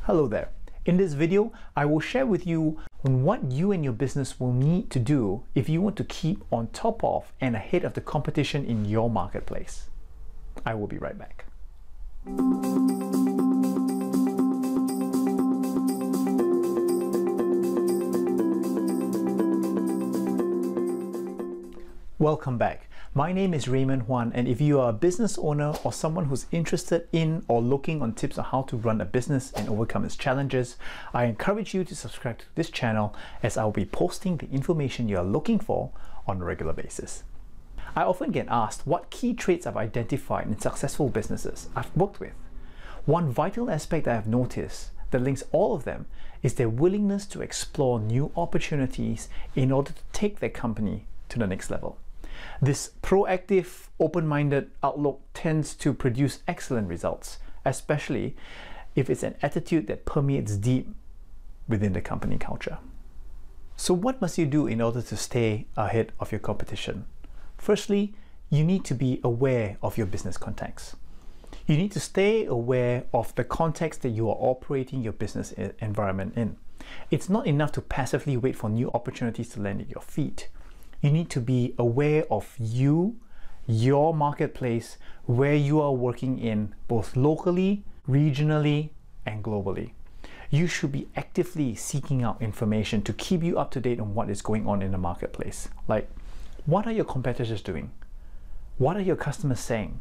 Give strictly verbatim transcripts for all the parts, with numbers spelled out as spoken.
Hello there. In this video, I will share with you on what you and your business will need to do if you want to keep on top of and ahead of the competition in your marketplace. I will be right back. Welcome back. My name is Raymond Huan, and if you are a business owner or someone who's interested in or looking on tips on how to run a business and overcome its challenges, I encourage you to subscribe to this channel as I'll be posting the information you are looking for on a regular basis. I often get asked what key traits I've identified in successful businesses I've worked with. One vital aspect I have noticed that links all of them is their willingness to explore new opportunities in order to take their company to the next level. This proactive, open-minded outlook tends to produce excellent results, especially if it's an attitude that permeates deep within the company culture. So what must you do in order to stay ahead of your competition? Firstly, you need to be aware of your business context. You need to stay aware of the context that you are operating your business environment in. It's not enough to passively wait for new opportunities to land at your feet. You need to be aware of you, your marketplace, where you are working in, both locally, regionally, and globally. You should be actively seeking out information to keep you up to date on what is going on in the marketplace. Like, what are your competitors doing? What are your customers saying?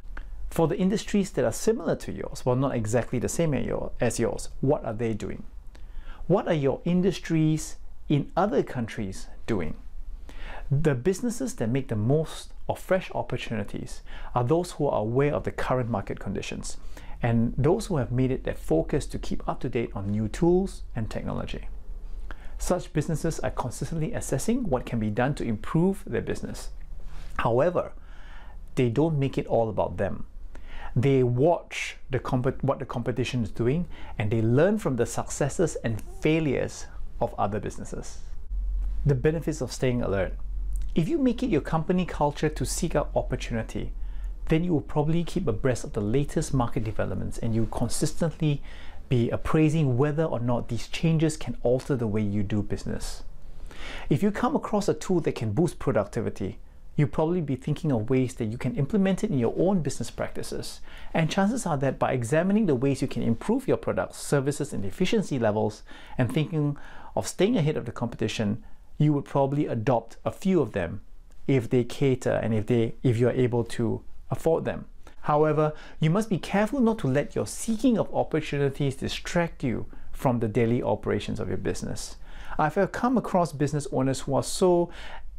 For the industries that are similar to yours, well, not exactly the same as yours, what are they doing? What are your industries in other countries doing? The businesses that make the most of fresh opportunities are those who are aware of the current market conditions and those who have made it their focus to keep up to date on new tools and technology. Such businesses are consistently assessing what can be done to improve their business. However, they don't make it all about them. They watch the comp- what the competition is doing, and they learn from the successes and failures of other businesses. The benefits of staying alert. If you make it your company culture to seek out opportunity, then you will probably keep abreast of the latest market developments and you will consistently be appraising whether or not these changes can alter the way you do business. If you come across a tool that can boost productivity, you'll probably be thinking of ways that you can implement it in your own business practices. And chances are that by examining the ways you can improve your products, services, and efficiency levels and thinking of staying ahead of the competition, you would probably adopt a few of them if they cater and if they if you are able to afford them. However, you must be careful not to let your seeking of opportunities distract you from the daily operations of your business. I've come across business owners who are so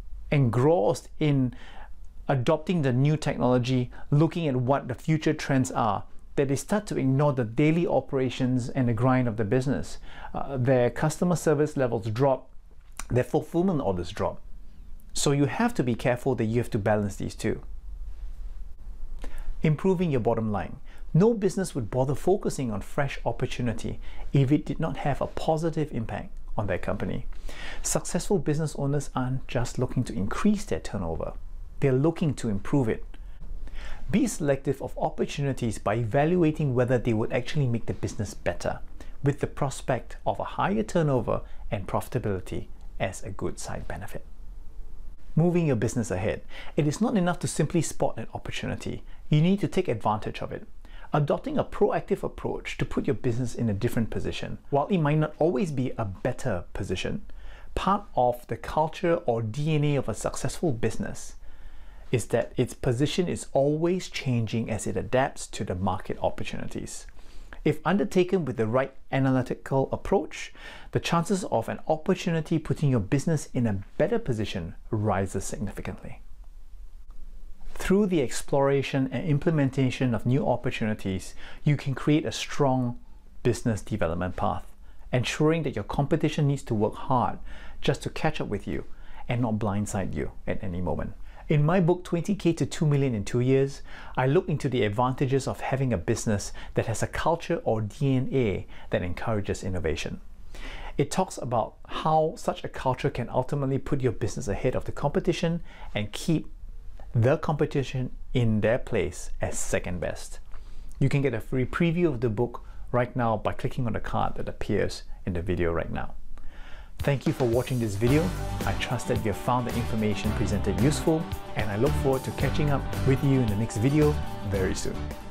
engrossed in adopting the new technology, looking at what the future trends are, that they start to ignore the daily operations and the grind of the business. Uh, their customer service levels drop, their fulfillment orders drop. So you have to be careful that you have to balance these two. Improving your bottom line. No business would bother focusing on fresh opportunity if it did not have a positive impact on their company. Successful business owners aren't just looking to increase their turnover, they're looking to improve it. Be selective of opportunities by evaluating whether they would actually make the business better, with the prospect of a higher turnover and profitability as a good side benefit. Moving your business ahead. It is not enough to simply spot an opportunity. You need to take advantage of it. Adopting a proactive approach to put your business in a different position. While it might not always be a better position, part of the culture or D N A of a successful business is that its position is always changing as it adapts to the market opportunities. If undertaken with the right analytical approach, the chances of an opportunity putting your business in a better position rises significantly. Through the exploration and implementation of new opportunities, you can create a strong business development path, ensuring that your competition needs to work hard just to catch up with you and not blindside you at any moment. In my book, twenty K to two million in two years, I look into the advantages of having a business that has a culture or D N A that encourages innovation. It talks about how such a culture can ultimately put your business ahead of the competition and keep the competition in their place as second best. You can get a free preview of the book right now by clicking on the card that appears in the video right now. Thank you for watching this video. I trust that you have found the information presented useful, and I look forward to catching up with you in the next video very soon.